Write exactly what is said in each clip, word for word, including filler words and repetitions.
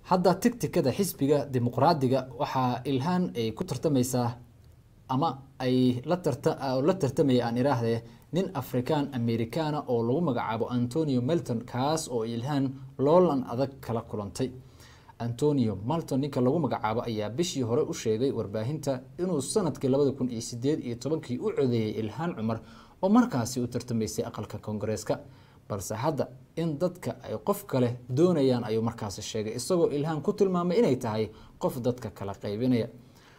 hadda tigtikada xisbiga dimuqraadiga waxaa ilhaan ay ku tartamaysaa ama ay la tarta la tartamaya aan iraahday nin afrikaan amerikaana oo lagu magacaabo Antonio Melton kaas oo ilhaan loolan adag kala kulantay. Antonio Melton ninka lagu magacaabo ayaa bishii hore u sheegay warbaahinta inuu sanadkii laba kun iyo siddeed iyo toban-kii u codeeyay Ilhaan Cumar oo markaasi u tartamaysay aqalka Koongareeska, balse hadda in dadka ay qof kale doonayaan ayuu markaasi sheegay isagoo Ilhaan ku tilmaamay inay tahay qof dadka kala qaybinaya.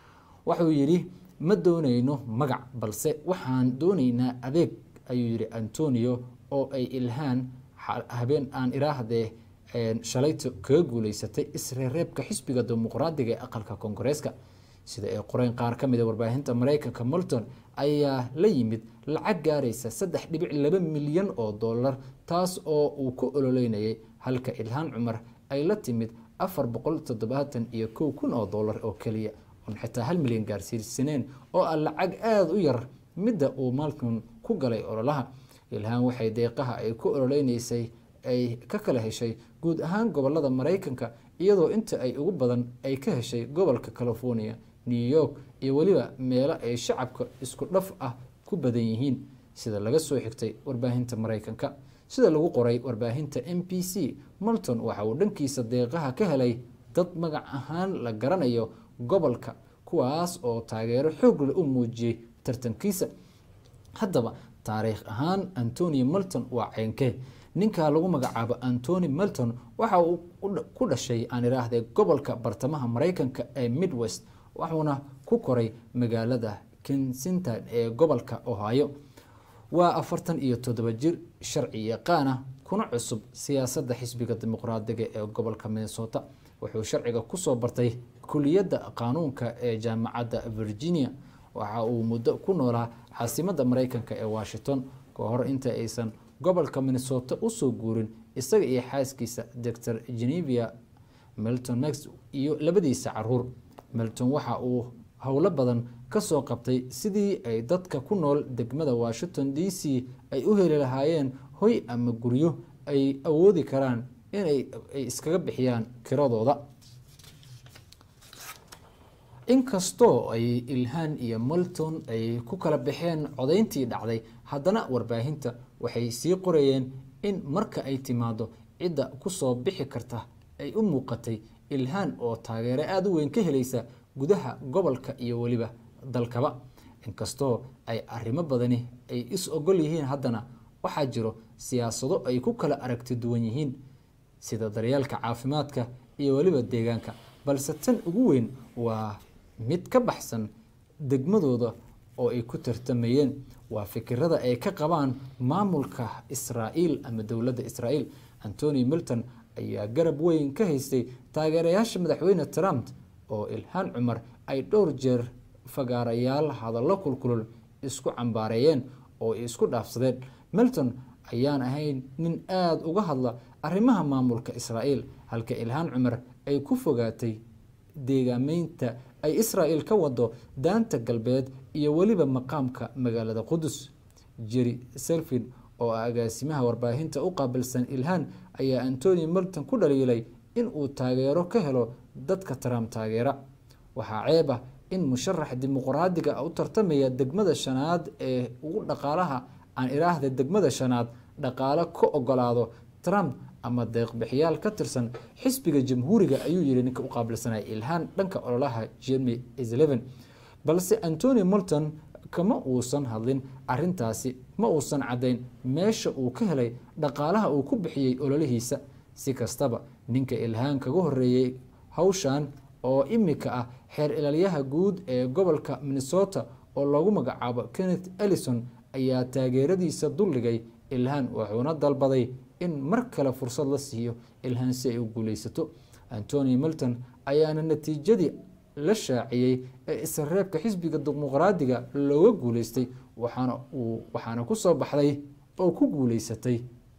Wuxuu yiri ma doonayno magac balse waxaan doonaynaa adeeg ayuu yiri Antonio oo ay Ilhaan habeen aan iraahday shalayto kaga guuleysatay isreereebka xisbiga dimuqraadiga ee aqalka Koongareeska. sida ay qoreen qaar ka mid ah warbaahinta Mareykanka, Melton ayaa la yimid lacag gaaraysa saddex dhibic laba milyan oo dollar taas oo uu ku ololeynayay halka Ilhaan Cumar ay la timid afar boqol toddobaatan iyo kow kun oo dollar oo kaliya oo xitaa hal milyan gaarsiisaneen oo ah lacag aad u yar midda uu Melton ku galay ololaha. Ilhaan waxay deeqaha ay ku ololeynaysay ay ka kala heshay guud ahaan gobolada Mareykanka iyadoo inta ay ugu badan ay ka heshay gobolka California, New York iyo waliba meelo ay shacabka isku dhaf ah ku badan yihiin sida laga soo xigtay warbaahinta Mareykanka. sida lagu qoray warbaahinta M B C, Melton waxa uu dhankiisa deeqaha ka helay dad magac ahaan la garanayo gobolka kuwaas oo taageero xoog leh u muujiyay tartankiisa. haddaba taariikh ahaan Antonio Melton waa ceenkee ninka lagu magacaabo Antonio Melton waxa uu ku dhashay aan iraahday gobolka bartamaha Mareykanka ee Midwest waxuna ku koray magaalada Kensington ee gobolka Ohio. waa afartan iyo toddoba jir sharci yaqaan ah kuna cusub siyaasadda xisbiga dimuqraadiga ee gobolka Minnesota. wuxuu sharciga ku soo bartay kuliyadda qaanuunka ee jaamacadda Virginia. waxa uu muddo ku noolaa caasimadda Mareykanka ee Washington ka hor inta aysan gobolka Minnesota u soo guurin isaga iyo xaaskiisa Doctor Genevieve Melton Max iyo labadiisa caruur. Melton waxa uu howlo badan ka soo qabtay sidii ay dadka ku nool degmada Washington D C ay u heli lahaayeen hoy ama guryo ay awoodi karaan inay ay iskaga bixiyaan kiradooda. inkastoo ay Ilhaan iyo Melton ay ku kala baxeen codeyntii dhacday haddana warbaahinta waxay sii qorayeen in marka ay timaado cidda ku soo bixi karta ay u muuqatay Ilhaan oo taageero aad u weyn ka helaysa gudaha gobolka iyo waliba dalkaba. inkastoo ay arrimo badani ay is ogol yihiin haddana waxaa jiro siyaasado ay ku kala aragti duwan yihiin sida daryeelka caafimaadka iyo waliba deegaanka, balse tan ugu weyn waa mid ka baxsan degmadooda oo ay ku tartamayeen waa fikirada ay ka qabaan maamulka Israa'iil ama dawladda Israa'iil. Antonio Melton ayaa garab weyn ka haystay taageerayaasha madaxweyne Trump oo Ilhaan Cumar ay dhowr jeer fagaarayaal hadallo kulkulul isku cambaareeyeen oo isku dhaafsadeen. Melton ayaan ahayn nin aad uga hadla arrimaha maamulka Israa'iil halka Ilhaan Cumar ay ku fogaatay deegaameynta ay Israa'iil ka wado daanta galbeed iyo waliba maqaamka magaalada Qudus. Jerry Serfin oo agaasimaha warbaahinta u qaabilsan Ilhaan ayaa Antonio Melton ku dhaliilay in uu taageero ka helo dadka Trump taageera. waxaa ceeb ah in musharax dimuqraadiga u tartamaya degmada shanaad ee ugu dhaqaalaha aan iraahday degmada shanaad dhaqaale ka ogolaado Trump ama deeq bixiyaal ka tirsan xisbiga jamhuuriga ayuu yiri ninka u qaabilsanay Ilhaan dhanka ololaha Jimmy Sullivan. balse Antonio Melton kama uusan hadlin arintaasi ma uusan cadeyn meesha uu ka helay dhaqaalaha uu ku bixiyay ololihiisa. si kastaba ninka Ilhaan kaga horeeyay hawshan oo imika ah xeer ilaaliyaha guud ee gobolka Minnesota oo lagu magacaabo Kenneth Ellison ayaa taageeradiisa duligay Ilhaan wuxuuna dalbaday in mar kale fursad la siiyo Ilhaan si ay u guuleysato. Antonio Melton ayaana natiijadii la shaaciyay ee isreebka xisbiga dimuqraadiga looga guuleystay waxaana uu waxaana ku soo baxday oo ku guuleysatay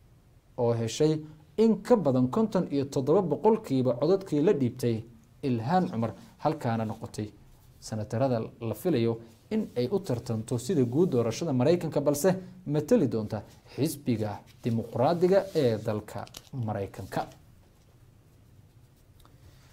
oo heshay in ka badan konton iyo toddoba boqolkiiba codadkii la dhiibtay Ilhaan Cumar halkaana noqotay sanatarada la filayo in ay u tartanto sida guud doorashada Mareykanka balse matali doonta xisbiga dimuqraadiga ee dalka Mareykanka.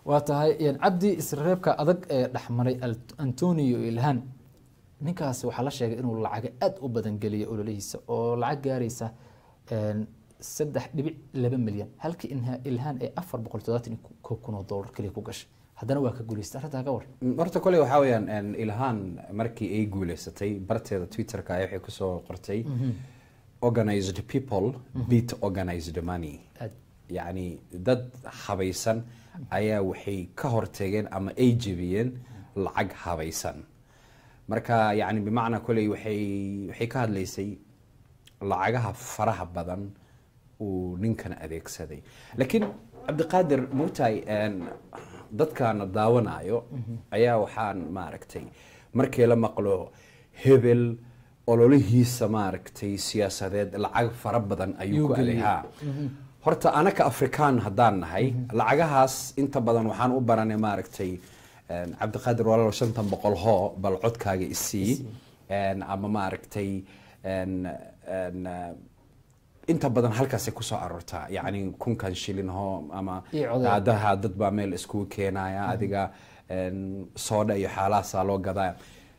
waa tahay een cabdi isreebka adag ee dhaxmaray Antonio Ilhan ninkaas waxa la sheegay inuu lacag aad u badan galiyo ololihiisa oo lacag gaaraysa een saddex dhibic laba milyan halkii inha Ilhan ay afar boqol todobaatan kun oo dollar kaliya ku gashay haddana waa ka guuleystay arrinta ka war horta kale waxa weeyaan Ilhan markii ay guuleysatay barteeda Twitter-ka ay waxay ku soo qortay organized people beat organized money yani dad habaysan ayaa waxay ka hortageen ama ay jebiyeen lacag habaysan marka yani bimacna kulay waxay waxay ka hadlaysay lacagaha faraha badan uu ninkan adeegsaday laakiin Cabdiqaadir Murtay dadkan daawanayo ayaa waxaan maaragtay markii la maqlo hebel ololihiisa maaragtay siyaasadeed lacag fara badan ayuu ku aleeyaa horta anaka Afrikaan hadaan nahay lacagahaas inta badan waxaan u baranay maaragtay Cabdiqaadir walaal shantan boqol hoo bal codkaaga isii een ama maaragtay een een inta badan halkaas ay ku soo arortaa yani kunkan shilin hoo ama hadaha dad baa meel isku keenaya adiga een sooda iyo xaalaha loo gadaa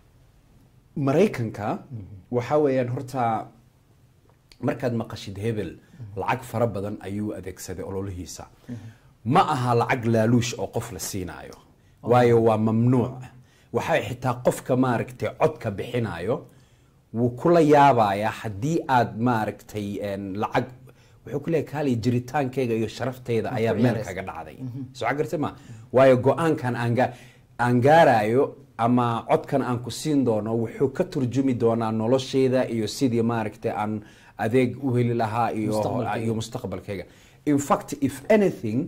Mareykanka waxa weeyaan horta markaad maqashid hebel lacag fara badan ayuu adeegsaday ololihiisa ma aha lacag laaluush oo qof la siinayo waayo waa mamnuuc waxa xitaa qofka maaragtay codka bixinayo wuu kula yaabaya hadii aad maaragtay een lacag wuxuu ku leeyahay kali jiritaankayga iyo sharaftayda ayaa meel kaga dhacday soo agartama waayo go'aankan aan aan gaarayo ama codkan aan ku siin doono wuxuu ka turjumi doonaa noloshayda iyo sidii maaragtay aan adeeg u heli lahaa iyo iyo mustaqbalkayga in fact if anything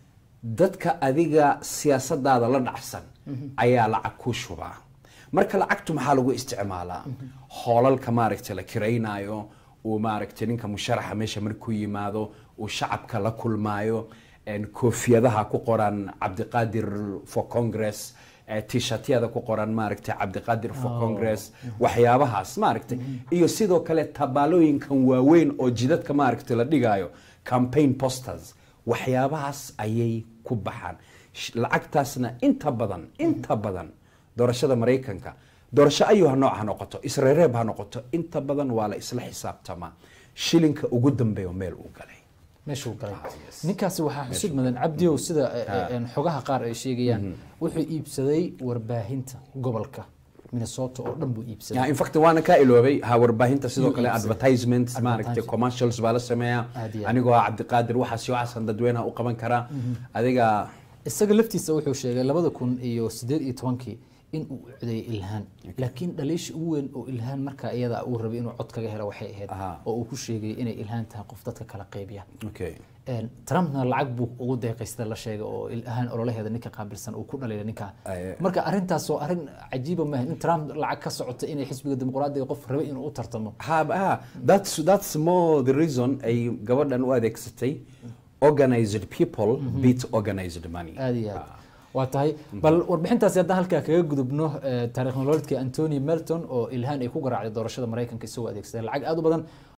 dadka adiga siyaasadaada la dhacsan ayaa lacag ku shubaa marka lacagtu maxaa lagu isticmaalaa hoolalka maaragtay la kiraynayo oo maaragtay ninka musharaxa meesha markuu yimaado oo shacabka la kulmaayo en koofiyadaha ku qoran Cabdiqaadir for Congress t-shirtyada ku qoran maaragtay Cabdiqaadir for Congress waxyaabahaas maaragtay iyo sidoo kale tabaalooyinkan waaweyn oo jidadka maaragtay la dhigayo campaign posters waxyaabahaas ayay ku baxaan lacagtaasna inta badan inta badan doorashada Mareykanka doorasho ayuu nooc ha noqoto Israareeb ha noqoto inta badan waa la isla xisaabtama shilinka ugu dambeeyo meel uu galay meeshuu galay ninkaasi waxa xusid madan Cabdi oo sida xogaha qaar ay sheegayaan wuxuu iibsaday warbaahinta gobolka Minnesota oo dhan buu iibsaday in fact waana ka iloobay ha warbaahinta sidoo kale advertisements maaragtay commercials baa la sameeyaa anigoo Cabdiqaadir waxa si waxan dadweynaha u qaban kara adiga isaga laftiisa wuxuu sheegay labada kun iyo siddeed iyo tobankii in uu coday Ilhan laakiin dhaliish ugu weyn oo Ilhan marka iyada uu rabay inuu cod kaga helo waxay ahayd oo uu ku sheegay inay Ilhan tahay qof dadka kala qaybiya okay een Trumpna lacag buu ugu deeqaystay la sheegay oo Ilhan ololaheeda ninka qaabilsan uu ku dhaleeyay ninka marka arintaas oo arin cajiib ah in Trump lacag ka socota inay xisbiga dimuqraadiga qof rabay inuu u tartamo ha that's that's more the reason ay gabadhan u adeegsatay organized people beat organized money aadiya waa tahay bal warbixintaasi hadda halka kaga gudubno taariikh nololeedka Anthony Melton oo Ilhan ay ku garaacday doorashada Mareykanka isagoo adeegsaday lacag aad u badan